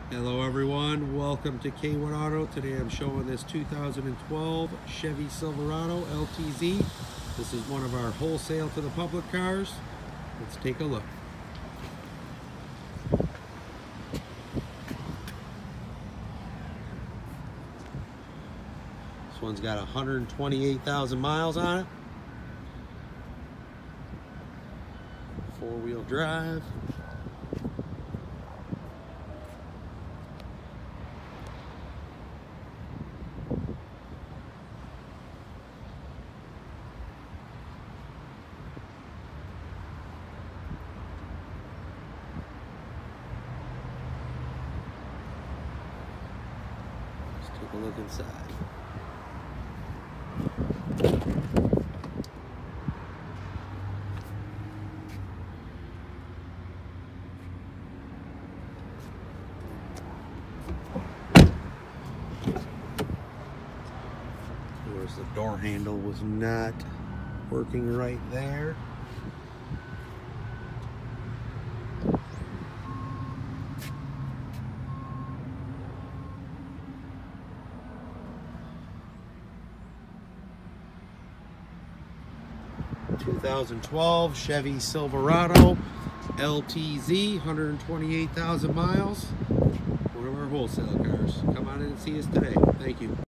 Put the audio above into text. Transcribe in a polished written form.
Hello everyone, welcome to K1 Auto. Today I'm showing this 2012 Chevy Silverado LTZ. This is one of our wholesale to the public cars. Let's take a look. This one's got 128,000 miles on it. Four-wheel drive. Let's take a look inside. The door handle was not working right there. (2012) Chevy Silverado LTZ, 128,000 miles. One of our wholesale cars. Come on in and see us today. Thank you.